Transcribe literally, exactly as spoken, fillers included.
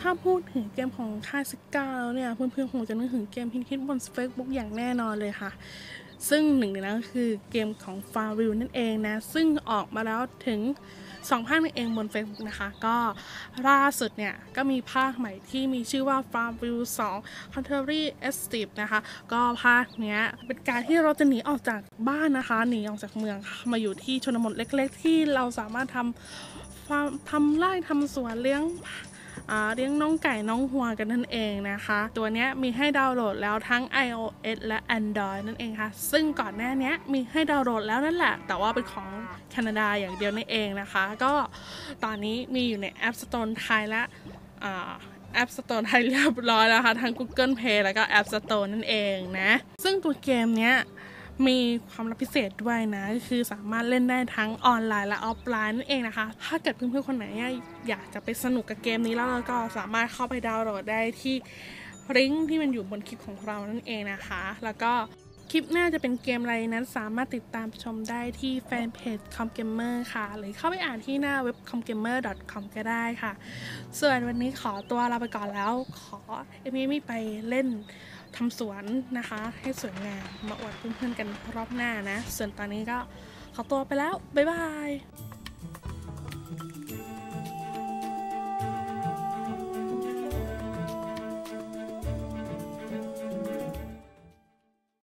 ถ้าพูดถึงเกมของค่ายซิก้าแล้วเนี่ยเพื่อนๆคงจะนึกถึงเกมฮิตๆบน Facebook อย่างแน่นอนเลยค่ะซึ่งหนึ่งในนั้นก็คือเกมของ Farmville นั่นเองนะซึ่งออกมาแล้วถึงสองภาคนั่นเองบน Facebook นะคะก็ล่าสุดเนี่ยก็มีภาคใหม่ที่มีชื่อว่า Farmville สอง Contrary Escape นะคะก็ภาคเนี้ยเป็นการที่เราจะหนีออกจากบ้านนะคะหนีออกจากเมืองมาอยู่ที่ชนบทเล็กๆที่เราสามารถทำฟาร์มทำไร่ทำสวนเลี้ยงเลี้ยงน้องไก่น้องวัวกันนั่นเองนะคะตัวนี้มีให้ดาวน์โหลดแล้วทั้ง iOS และ Android นั่นเองค่ะซึ่งก่อนหน้านี้มีให้ดาวน์โหลดแล้วนั่นแหละแต่ว่าเป็นของแคนาดาอย่างเดียวนั่นเองนะคะก็ตอนนี้มีอยู่ใน App Store ไทยและแอป Store ไทยเรียบร้อยแล้วค่ะทั้ง Google Play แล้วก็ App Store นั่นเองนะซึ่งตัวเกมเนี้ยมีความลับพิเศษด้วยนะคือสามารถเล่นได้ทั้งออนไลน์และออฟไลน์นั่นเองนะคะถ้าเกิดเพื่อนๆคนไหนอยากจะไปสนุกกับเกมนี้แล้วก็สามารถเข้าไปดาวน์โหลดได้ที่ลิงก์ที่มันอยู่บนคลิปของเรานั่นเองนะคะแล้วก็คลิปหน้าจะเป็นเกมอะไรนั้นสามารถติดตามชมได้ที่แฟนเพจ ComGamer ค่ะหรือเข้าไปอ่านที่หน้าเว็บ คอมเกมเมอร์ ดอท คอม ก็ได้ค่ะส่วนวันนี้ขอตัวลาไปก่อนแล้วขอเอมี่ไม่ไปเล่นทำสวนนะคะให้สวยงามมาอวดเพื่อนๆกันรอบหน้านะส่วนตอนนี้ก็ขอตัวไปแล้วบ๊ายบาย